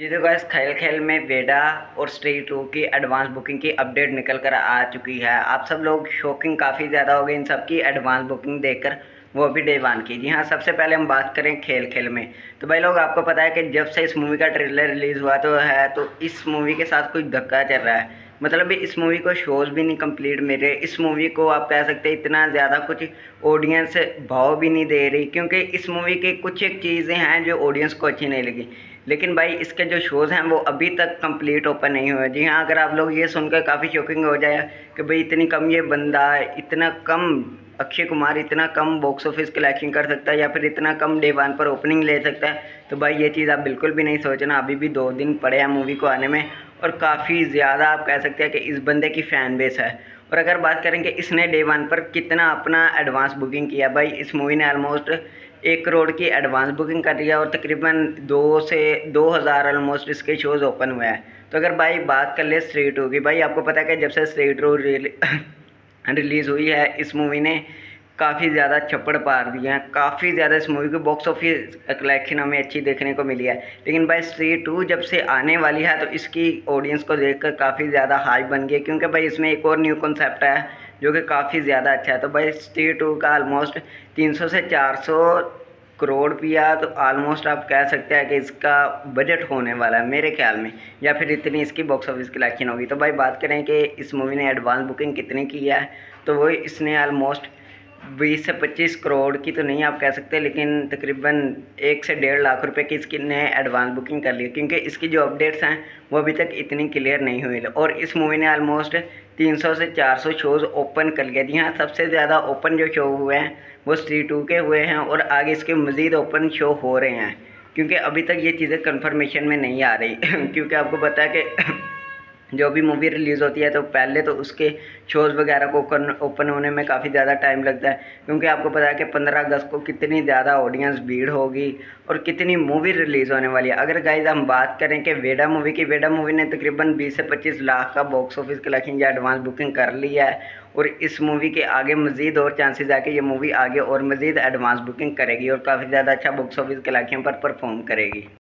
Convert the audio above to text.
जी तो गाइस खेल खेल में वेडा और स्ट्री 2 की एडवांस बुकिंग की अपडेट निकल कर आ चुकी है। आप सब लोग शॉकिंग काफ़ी ज़्यादा हो गए इन सब की एडवांस बुकिंग देखकर, वो भी डे 1 की। जी हाँ, सबसे पहले हम बात करें खेल खेल में, तो भाई लोग आपको पता है कि जब से इस मूवी का ट्रेलर रिलीज़ हुआ तो इस मूवी के साथ कुछ धक्का चल रहा है। मतलब इस मूवी को शोज़ भी नहीं कंप्लीट मिल रहे। इस मूवी को आप कह सकते हैं इतना ज़्यादा कुछ ऑडियंस भाव भी नहीं दे रही, क्योंकि इस मूवी की कुछ एक चीज़ें हैं जो ऑडियंस को अच्छी नहीं लगी। लेकिन भाई इसके जो शोज़ हैं वो अभी तक कंप्लीट ओपन नहीं हुए। जी हाँ, अगर आप लोग ये सुनकर काफ़ी शॉकिंग हो जाए कि भाई इतनी कम ये बंदा है, इतना कम अक्षय कुमार इतना कम बॉक्स ऑफिस कलेक्शन कर सकता है या फिर इतना कम डे 1 पर ओपनिंग ले सकता है, तो भाई ये चीज़ आप बिल्कुल भी नहीं सोचना। अभी भी 2 दिन पड़े हैं मूवी को आने में और काफ़ी ज़्यादा आप कह सकते हैं कि इस बंदे की फ़ैन बेस है। और अगर बात करें कि इसने डे 1 पर कितना अपना एडवांस बुकिंग किया, भाई इस मूवी ने ऑलमोस्ट 1 करोड़ की एडवांस बुकिंग कर दिया और तकरीबन 2 से 2000 ऑलमोस्ट इसके शोज़ ओपन हुए हैं। तो अगर भाई बात कर ले स्ट्री 2 की, भाई आपको पता है कि जब से स्ट्री 2 रिलीज़ हुई है इस मूवी ने काफ़ी ज़्यादा छप्पड़ पार दिए हैं। काफ़ी ज़्यादा इस मूवी की बॉक्स ऑफिस कलेक्शन हमें अच्छी देखने को मिली है। लेकिन भाई स्ट्री 2 जब से आने वाली है तो इसकी ऑडियंस को देखकर काफ़ी ज़्यादा हाई बन गई, क्योंकि भाई इसमें एक और न्यू कॉन्सेप्ट है जो कि काफ़ी ज़्यादा अच्छा है। तो भाई स्ट्री 2 का ऑलमोस्ट 300 से 400 करोड़ रुपया तो ऑलमोस्ट आप कह सकते हैं कि इसका बजट होने वाला है मेरे ख्याल में, या फिर इतनी इसकी बॉक्स ऑफिस कलेक्शन होगी। तो भाई बात करें कि इस मूवी ने एडवांस बुकिंग कितनी की है, तो वो इसने ऑलमोस्ट 20 से 25 करोड़ की तो नहीं आप कह सकते, लेकिन तकरीबन 1 से 1.5 लाख रुपए की इसकी ने एडवांस बुकिंग कर ली, क्योंकि इसकी जो अपडेट्स हैं वो अभी तक इतनी क्लियर नहीं हुई। और इस मूवी ने ऑलमोस्ट 300 से 400 शोज़ ओपन कर लिया। जी हाँ, सबसे ज़्यादा ओपन जो शो हुए हैं वो स्ट्री 2 के हुए हैं और आगे इसके मज़ीद ओपन शो हो रहे हैं, क्योंकि अभी तक ये चीज़ें कन्फर्मेशन में नहीं आ रही क्योंकि आपको पता है कि जो भी मूवी रिलीज़ होती है तो पहले तो उसके शोज़ वगैरह को ओपन होने में काफ़ी ज़्यादा टाइम लगता है, क्योंकि आपको पता है कि 15 अगस्त को कितनी ज़्यादा ऑडियंस भीड़ होगी और कितनी मूवी रिलीज़ होने वाली है। अगर गाइज हम बात करें कि वेडा मूवी की, वेडा मूवी ने तकरीबन 20 से 25 लाख का बॉक्स ऑफिस कलेक्शन या एडवांस बुकिंग कर लिया है और इस मूवी के आगे मज़ीद और चांसेस है कि ये मूवी आगे और मज़ीद एडवांस बुकिंग करेगी और काफ़ी ज़्यादा अच्छा बॉक्स ऑफिस कलेक्शन पर परफॉर्म करेगी।